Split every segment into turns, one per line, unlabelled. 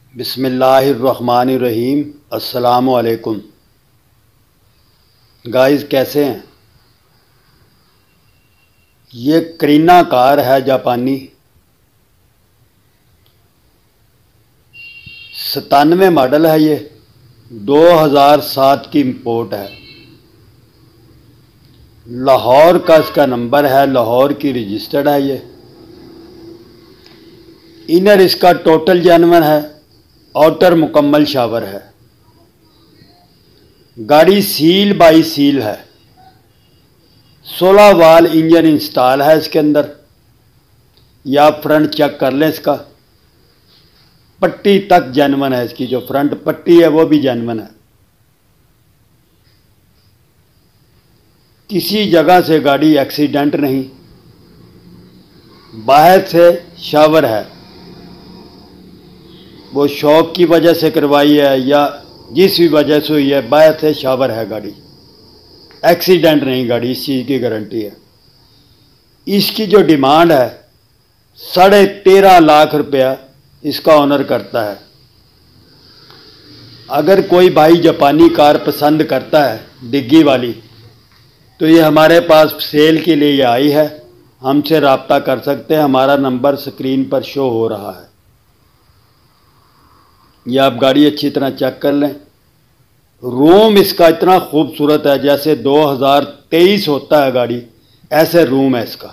बिस्मिल्लाहिर्रहमानिर्रहीम। अस्सलामु अलैकुम गाइस, कैसे हैं? ये करीना कार है, जापानी 97 मॉडल है। ये 2007 की इंपोर्ट है। लाहौर का इसका नंबर है, लाहौर की रजिस्टर्ड है। ये इनर इसका टोटल जेन्युइन है, आउटर मुकम्मल शावर है। गाड़ी सील बाई सील है। 16 वाल इंजन इंस्टॉल है इसके अंदर। या आप फ्रंट चेक कर लें इसका, पट्टी तक जेन्युइन है। इसकी जो फ्रंट पट्टी है वो भी जेन्युइन है। किसी जगह से गाड़ी एक्सीडेंट नहीं। बाहर से शावर है, वो शौक की वजह से करवाई है या जिस भी वजह से हुई है, बाहर से शावर है। गाड़ी एक्सीडेंट नहीं, गाड़ी इस चीज़ की गारंटी है। इसकी जो डिमांड है 13.5 लाख रुपया इसका ऑनर करता है। अगर कोई भाई जापानी कार पसंद करता है डिग्गी वाली, तो ये हमारे पास सेल के लिए आई है। हमसे रब्ता कर सकते हैं। हमारा नंबर स्क्रीन पर शो हो रहा है। या आप गाड़ी अच्छी तरह चेक कर लें। रूम इसका इतना खूबसूरत है, जैसे 2023 होता है गाड़ी, ऐसे रूम है इसका।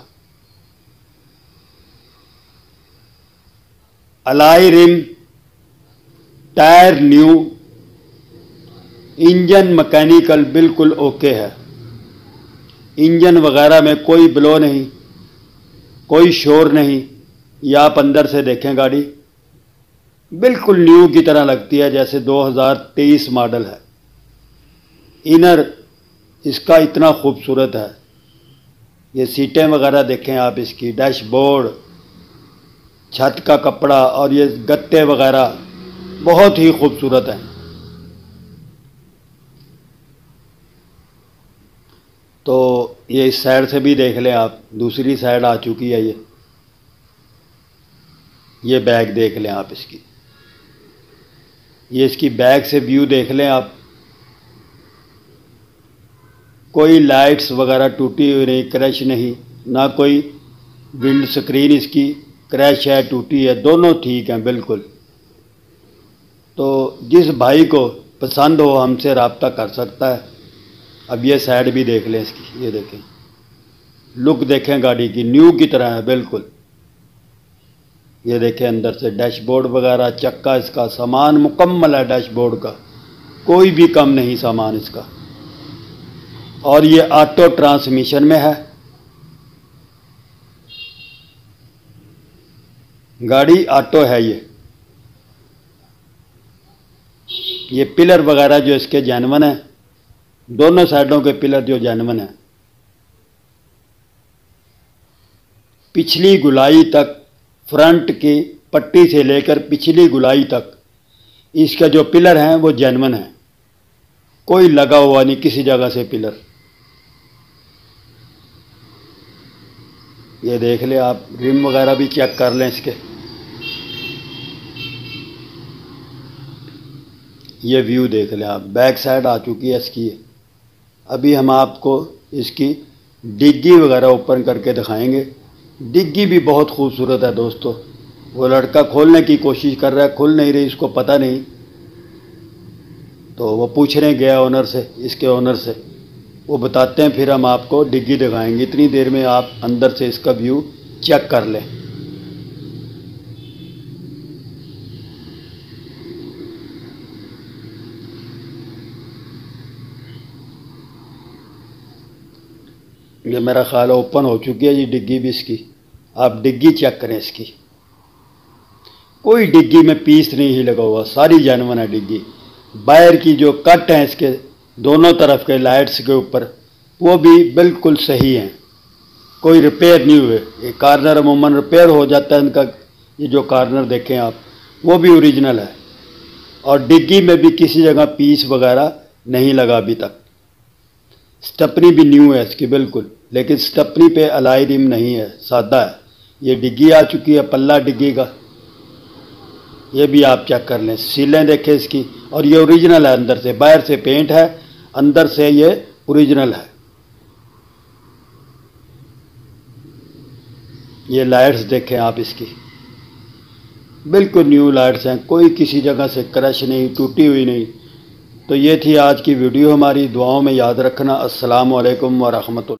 Alloy rim, tyre new, engine mechanical बिल्कुल ओके है। इंजन वगैरह में कोई ब्लो नहीं, कोई शोर नहीं। या आप अंदर से देखें, गाड़ी बिल्कुल न्यू की तरह लगती है, जैसे 2023 मॉडल है। इनर इसका इतना खूबसूरत है। ये सीटें वगैरह देखें आप, इसकी डैशबोर्ड, छत का कपड़ा और ये गत्ते वगैरह बहुत ही खूबसूरत हैं। तो ये इस साइड से भी देख लें आप, दूसरी साइड आ चुकी है। ये बैक देख लें आप इसकी। ये इसकी बैक से व्यू देख लें आप। कोई लाइट्स वगैरह टूटी हुई नहीं, क्रैश नहीं, ना कोई विंड स्क्रीन इसकी क्रैश है, टूटी है, दोनों ठीक हैं बिल्कुल। तो जिस भाई को पसंद हो हमसे रब्ता कर सकता है। अब ये साइड भी देख लें इसकी। ये देखें, लुक देखें गाड़ी की, न्यू की तरह है बिल्कुल। ये देखें अंदर से डैशबोर्ड वगैरह, चक्का इसका, सामान मुकम्मल है डैशबोर्ड का, कोई भी कम नहीं सामान इसका। और ये ऑटो ट्रांसमिशन में है। गाड़ी ऑटो है। ये पिलर वगैरह जो इसके जेन्युइन है, दोनों साइडों के पिलर जो जेन्युइन है। पिछली गुलाई तक, फ्रंट की पट्टी से लेकर पिछली गुलाई तक इसका जो पिलर हैं वो जेन्युइन है। कोई लगा हुआ नहीं किसी जगह से पिलर। ये देख ले आप, रिम वगैरह भी चेक कर लें इसके। ये व्यू देख लें आप, बैक साइड आ चुकी है इसकी। अभी हम आपको इसकी डिग्गी वगैरह ओपन करके दिखाएंगे। डिग्गी भी बहुत खूबसूरत है दोस्तों। वो लड़का खोलने की कोशिश कर रहा है, खुल नहीं रही, इसको पता नहीं। तो वो पूछने गया ओनर से, इसके ओनर से, वो बताते हैं, फिर हम आपको डिग्गी दिखाएंगे। इतनी देर में आप अंदर से इसका व्यू चेक कर लें। ये मेरा ख्याल ओपन हो चुकी है जी डिग्गी भी इसकी। आप डिग्गी चेक करें इसकी, कोई डिग्गी में पीस नहीं ही लगा हुआ, सारी जेन्युइन है डिग्गी। बाहर की जो कट हैं इसके दोनों तरफ के लाइट्स के ऊपर, वो भी बिल्कुल सही हैं, कोई रिपेयर नहीं हुए। ये कार्नर अमूमन रिपेयर हो जाता है इनका। ये जो कार्नर देखें आप, वो भी ओरिजिनल है। और डिग्गी में भी किसी जगह पीस वगैरह नहीं लगा अभी तक। स्टपनी भी न्यू है इसकी बिल्कुल, लेकिन स्टपनी पे अलाई रिम नहीं है, सादा है। ये डिग्गी आ चुकी है, पल्ला डिग्गी का। ये भी आप चेक कर लें, सीलें देखें इसकी, और ये ओरिजिनल है अंदर से, बाहर से पेंट है, अंदर से ये ओरिजिनल है। ये लाइट्स देखें आप इसकी, बिल्कुल न्यू लाइट्स हैं, कोई किसी जगह से क्रश नहीं, टूटी हुई नहीं। तो ये थी आज की वीडियो हमारी, दुआओं में याद रखना। अस्सलामु अलैकुम व रहमतुल्लाह।